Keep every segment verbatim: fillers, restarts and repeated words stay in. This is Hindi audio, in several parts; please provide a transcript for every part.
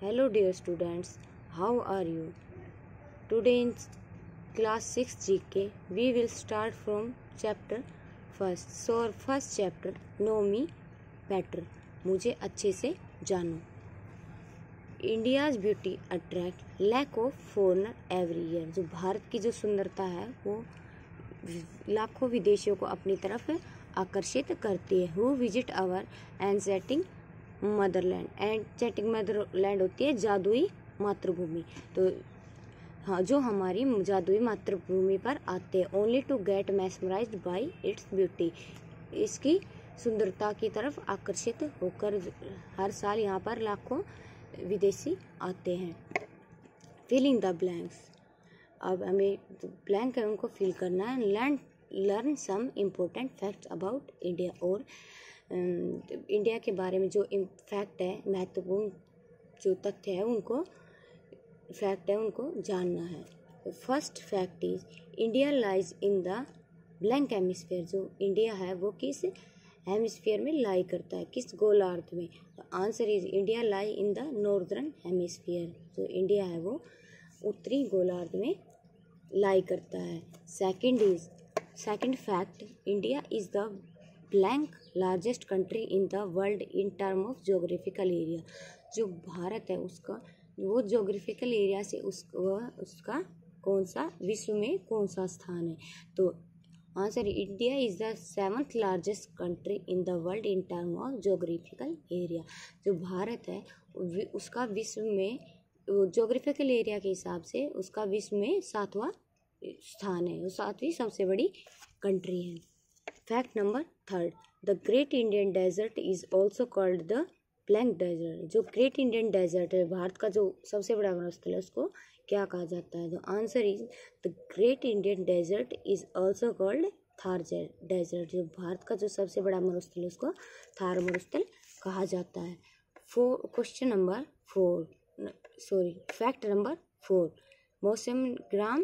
Hello dear students, how are you? Today in class six G K we will start from chapter first. So our first chapter, Know Me Better. मुझे अच्छे से जानो. India's beauty attract lakh of foreigner every year. जो भारत की जो सुंदरता है वो लाखों विदेशियों को अपनी तरफ आकर्षित करती है. Who visit our enchanting motherland. Enchanting motherland होती है जादुई मातृभूमि. तो हाँ, जो हमारी जादुई मातृभूमि पर आते हैं. Only to get mesmerized by its beauty. इसकी सुंदरता की तरफ आकर्षित होकर हर साल यहाँ पर लाखों विदेशी आते हैं. Filling the blanks. अब हमें ब्लैंक है उनको फिल करना है. Learn learn some important facts about India. और इंडिया के बारे में जो फैक्ट है, महत्वपूर्ण जो तथ्य है उनको फैक्ट है उनको जानना है. First fact is India lies in the blank hemisphere. जो इंडिया है वो किस हेमिस्फीयर में लाई करता है, किस गोलार्ध में. Answer is India lie in the northern hemisphere. जो इंडिया है वो उत्तरी गोलार्ध में लाई करता है. Second is second fact India is the blank largest country in the world in term of geographical area. जो भारत है उसका वो जोग्राफिकल एरिया से उस वह उसका कौन सा विश्व में कौन सा स्थान है. तो answer India is the seventh largest country in the world in term of geographical area. जो भारत है उसका विश्व में जोग्राफिकल एरिया के हिसाब से उसका विश्व में सातवां स्थान है. वो सातवीं सबसे बड़ी कंट्री है. Fact number third, the great Indian desert is also called the blank desert. जो ग्रेट इंडियन डेजर्ट है भारत का जो सबसे बड़ा मरुस्थल है उसको क्या कहा जाता है. The answer is the great Indian desert is also called Thar desert. जो भारत का जो सबसे बड़ा मरुस्थल है उसको थार मरुस्थल कहा जाता है. Four question number four sorry fact number four, Mawsynram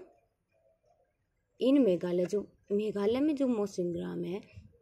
इन मेघालय. जो मेघालय में जो मौसम ग्राम है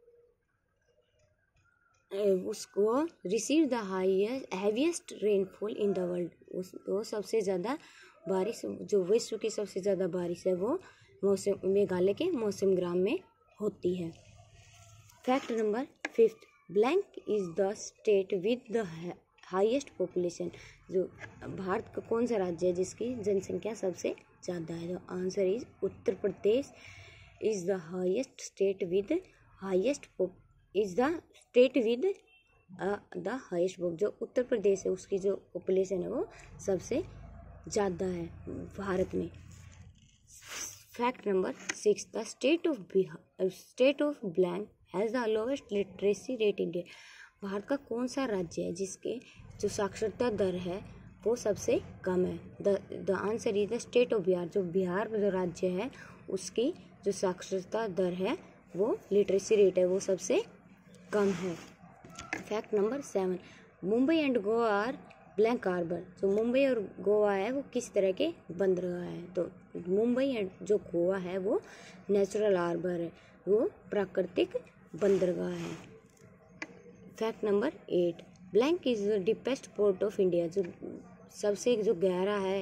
उसको receive the highest heaviest rainfall in the world. उस वो सबसे ज़्यादा बारिश, जो विश्व की सबसे ज़्यादा बारिश है वो मौसम मेघालय के मौसम ग्राम में होती है. Fact number fifth, blank is the state with the highest population. जो भारत का कौन सा राज्य है जिसकी जनसंख्या सबसे ज़्यादा है. तो answer is Uttar Pradesh is the highest state with highest is the state with the highest. जो उत्तर प्रदेश है उसकी जो पॉपुलेशन है वो सबसे ज़्यादा है भारत में. Fact number six, the state of Bihar state of blank has the lowest literacy rate India. Bharat का कौन सा राज्य है जिसके जो साक्षरता दर है वो सबसे कम है. The the answer is the state of Bihar. जो बिहार जो राज्य है उसकी जो साक्षरता दर है वो लिटरेसी रेट है वो सबसे कम है. Fact number seven, Mumbai and Goa are blank harbour. जो मुंबई और गोवा है वो किस तरह के बंदरगाह है. तो मुंबई एंड जो गोवा है वो नेचुरल हार्बर है, वो प्राकृतिक बंदरगाह है. Fact number eight, blank is the deepest port of India. जो सबसे जो गहरा है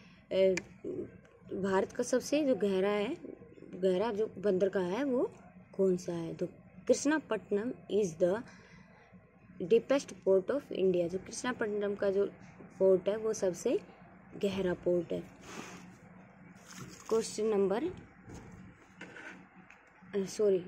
भारत का सबसे जो गहरा है गहरा जो बंदरगाह है वो कौन सा है. तो Krishnapatnam is the deepest port of India. जो कृष्णापट्टनम का जो पोर्ट है वो सबसे गहरा पोर्ट है. Question number sorry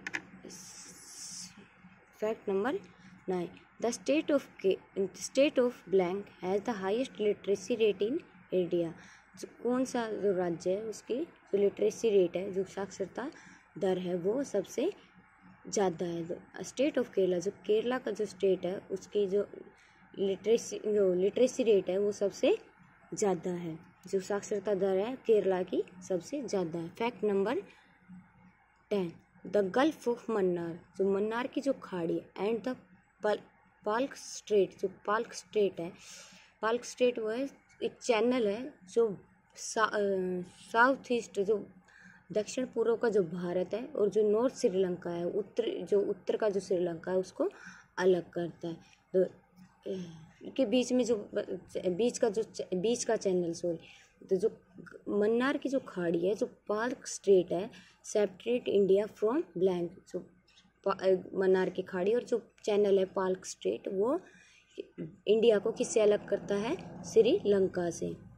fact number nine, the state of state of blank has the highest literacy rate in India. जो कौन सा जो राज्य है उसकी जो लिटरेसी रेट है जो साक्षरता दर है वो सबसे ज़्यादा है. State of Kerala. जो केरला का जो स्टेट है उसकी जो लिटरेसी जो लिटरेसी रेट है वो सबसे ज़्यादा है. जो साक्षरता दर है केरला की सबसे ज़्यादा है. Fact number ten, the gulf of Mannar. जो मन्नार की जो खाड़ी एंड द पाल्क स्ट्रेट. जो पाल्क स्ट्रेट है पाल्क स्ट्रेट वो है एक चैनल है जो सा, साउथ ईस्ट जो दक्षिण पूर्व का जो भारत है और जो नॉर्थ श्रीलंका है उत्तर जो उत्तर का जो श्रीलंका है उसको अलग करता है. तो के बीच में जो बीच का जो बीच का चैनल सॉरी तो जो मन्नार की जो खाड़ी है, जो पार्क स्ट्रेट है, सेपरेट इंडिया फ्रॉम ब्लैंक। जो मन्नार की खाड़ी और जो चैनल है पार्क स्ट्रेट, वो इंडिया को किससे अलग करता है? श्रीलंका से।